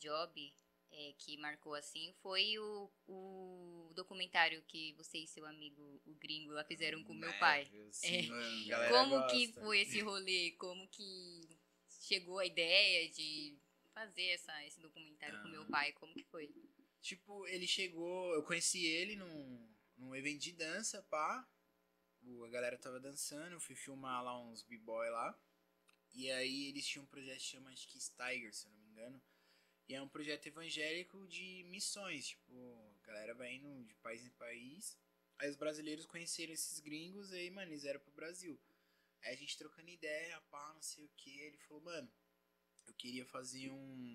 job que marcou assim foi o documentário que você e seu amigo, o gringo, lá fizeram com o meu pai. Sim, É. mano, galera Como que gosta. foi esse rolê? Como que chegou a ideia de fazer esse documentário com o meu pai? Como que foi? Tipo, ele chegou, eu conheci ele num evento de dança, pá. A galera tava dançando, eu fui filmar lá uns b-boy lá. E aí eles tinham um projeto que chama, acho que Tiger, se eu não me engano. E é um projeto evangélico de missões, tipo, a galera vai indo de país em país. Aí os brasileiros conheceram esses gringos e aí, mano, eles eram pro Brasil. Aí a gente trocando ideia, pá, não sei o que. Ele falou, mano, eu queria fazer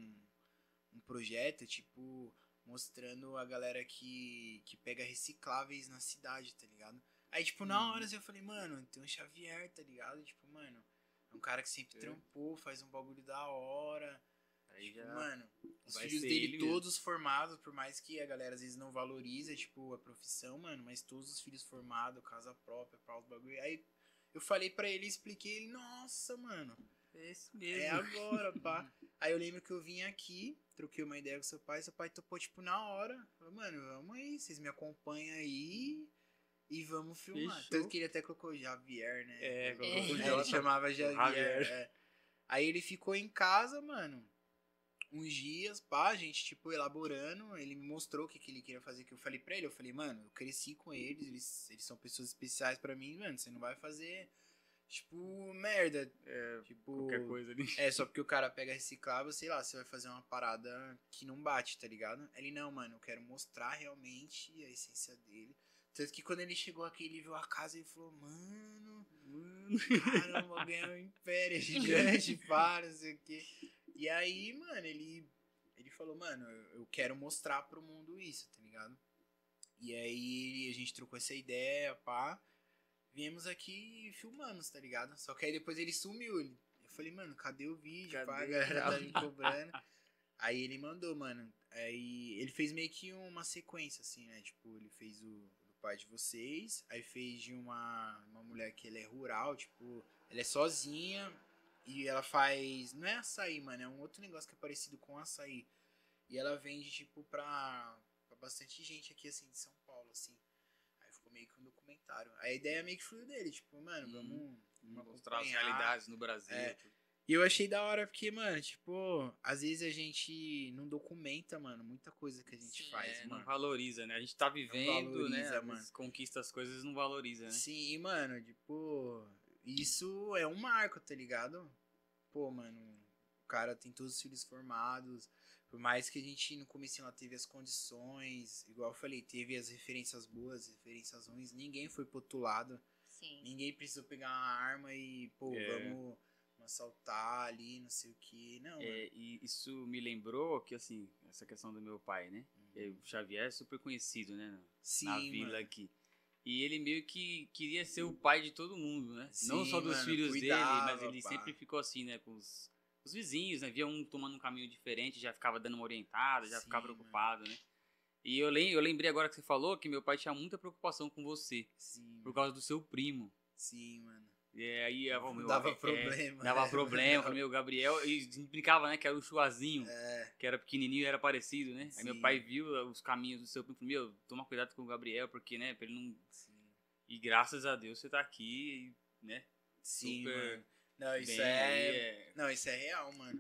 um projeto, tipo, mostrando a galera que pega recicláveis na cidade, tá ligado? Aí, tipo, na hora eu falei, mano, tem um Xavier, tá ligado? Tipo, mano, é um cara que sempre trampou, faz um bagulho da hora. Aí Tipo, já mano, os vai filhos ser dele ele todos formados, por mais que a galera às vezes não valoriza, tipo, a profissão, mano, mas todos os filhos formados, casa própria, pau, os bagulho. Aí eu falei pra ele, expliquei ele, nossa, mano, É isso é mesmo. agora, pá. Aí eu lembro que eu vim aqui, troquei uma ideia com seu pai topou, tipo, na hora. Falou, mano, vamos aí, vocês me acompanham aí e vamos filmar. Fechou. Tanto que ele até colocou Javier, né? Colocou É. o Ele Jota, chamava o Javier. Javier. É. Aí ele ficou em casa, mano, uns dias, pá, a gente, tipo, elaborando. Ele me mostrou o que ele queria fazer, que eu falei pra ele. Eu falei, mano, eu cresci com eles são pessoas especiais pra mim, mano, você não vai fazer... Tipo, merda. Tipo, Qualquer coisa ali. só porque o cara pega reciclável, sei lá, você vai fazer uma parada que não bate, tá ligado? Ele, não, mano, eu quero mostrar realmente a essência dele. Tanto que quando ele chegou aqui, ele viu a casa e falou, mano, caramba, vou ganhar um império gigante, para, não sei o quê. E aí, mano, ele falou, mano, eu quero mostrar pro mundo isso, tá ligado? E aí a gente trocou essa ideia, pá. Viemos aqui e filmamos, tá ligado? Só que aí depois ele sumiu. Eu falei, mano, cadê o vídeo? Pá, a galera tá me cobrando. Aí ele mandou, mano. Aí ele fez meio que uma sequência, assim, né? Tipo, ele fez o do pai de vocês. Aí fez de uma mulher que ela é rural, tipo, ela é sozinha. E ela faz. Não é açaí, mano. É um outro negócio que é parecido com açaí. E ela vende, tipo, pra bastante gente aqui, assim, de São Paulo, assim. Aí ficou meio que um documentário. A ideia meio que fluiu dele, tipo, mano, vamos Mostrar as acompanhar. realidades no Brasil. E eu achei da hora porque, mano, tipo, às vezes a gente não documenta, mano, muita coisa que a gente faz, Não mano. valoriza, né? A gente tá vivendo, valoriza, né? Às mano. vezes conquista as coisas e não valoriza, né? Sim, e, mano, tipo, isso é um marco, tá ligado? Pô, mano, o cara tem todos os filhos formados. Por mais que a gente no começo lá teve as condições, igual eu falei, teve as referências boas, referências ruins, ninguém foi pro outro lado. Sim. Ninguém precisou pegar uma arma e, pô, vamos assaltar ali, não sei o que. Não, mano. E isso me lembrou que, assim, essa questão do meu pai, né? O Xavier é super conhecido, né? Sim, na vila mano. aqui. E ele meio que queria ser o pai de todo mundo, né? Sim, Não só dos mano, filhos cuidava, dele, mas ele pá. sempre ficou assim, né? Com os vizinhos, né? Via um tomando um caminho diferente, já ficava dando uma orientada, já Sim, ficava preocupado, né? E eu lembrei agora que você falou que meu pai tinha muita preocupação com você. Sim, Por causa do seu primo. sim, mano. E aí, Dava problema. Dava problema. Falei, meu, Gabriel. E a gente brincava, né? Que era o Chuazinho. Que era pequenininho e era parecido, né? Sim. Aí meu pai viu os caminhos do seu primo. Falei, meu, toma cuidado com o Gabriel, porque, né? Pra ele não. Sim. E graças a Deus você tá aqui, né? Sim, super mano. Não, isso bem, Não, isso é real, mano.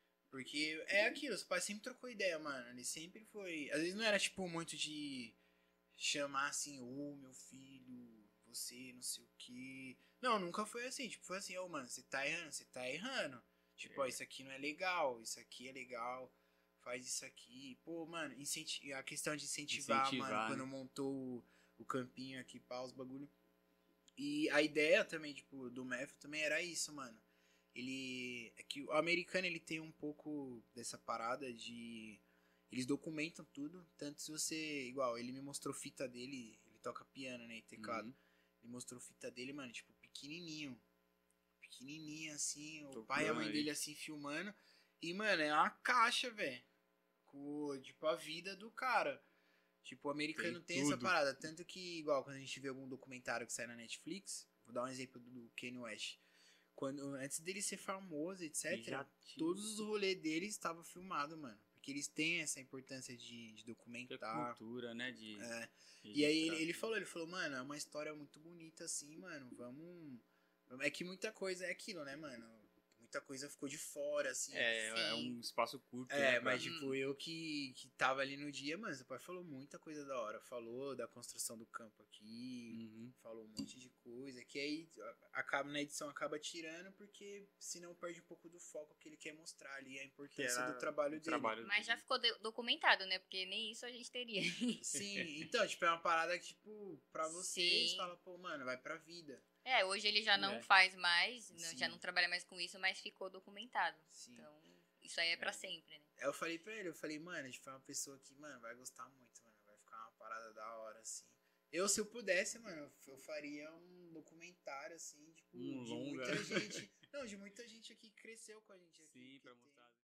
Porque é aquilo, os pais sempre trocou ideia, mano. Ele sempre foi. Às vezes não era, tipo, muito de chamar assim, ô, meu filho, você, não sei o quê. Não, nunca foi assim. Tipo, foi assim, ô, mano, você tá errando, você tá errando. Tipo, ó, isso aqui não é legal, isso aqui é legal, faz isso aqui. Pô, mano, a questão de incentivar, mano, né? quando montou o campinho aqui, pá, os bagulho. E a ideia também, tipo, do Matthew também era isso, mano. Ele. É que o americano ele tem um pouco dessa parada de. Eles documentam tudo. Tanto se você. Igual, ele me mostrou fita dele. Ele toca piano, né? E teclado. Ele mostrou fita dele, mano, tipo, pequenininho. Pequenininho, assim. O pai e a mãe dele, assim, filmando. E, mano, é uma caixa, velho. Com, tipo, a vida do cara. Tipo, o americano tem essa parada. Tanto que, igual, quando a gente vê algum documentário que sai na Netflix, vou dar um exemplo do Kanye West. Antes dele ser famoso, etc., todos os rolês dele estavam filmados, mano. Porque eles têm essa importância de Que é documentar. cultura, né? De E aí registrar. ele falou, mano, é uma história muito bonita assim, mano, vamos... É que muita coisa é aquilo, né, mano? Muita coisa ficou de fora, assim. É Sim. um espaço curto, né? pra- Mas tipo, eu que tava ali no dia, mano, seu pai falou muita coisa da hora. Falou da construção do campo aqui, Uhum. falou um monte de coisa. Que aí acaba na edição acaba tirando, porque senão perde um pouco do foco que ele quer mostrar ali, a importância era do trabalho o dele. trabalho Mas já ficou documentado, né? Porque nem isso a gente teria. Sim, então, tipo, é uma parada que, tipo, pra vocês, Sim. fala, pô, mano, vai pra vida. Hoje ele já não É. faz mais, Sim. já não trabalha mais com isso, mas ficou documentado. Sim. Então, isso aí é pra sempre, né? Aí eu falei pra ele, mano, tipo, é uma pessoa que, mano, vai gostar muito, mano. Vai ficar uma parada da hora, assim. Eu, se eu pudesse, mano, eu faria um documentário, assim, tipo, Um de longa. muita gente. Não, de muita gente aqui que cresceu com a gente aqui. Sim, que pra tem- mostrar.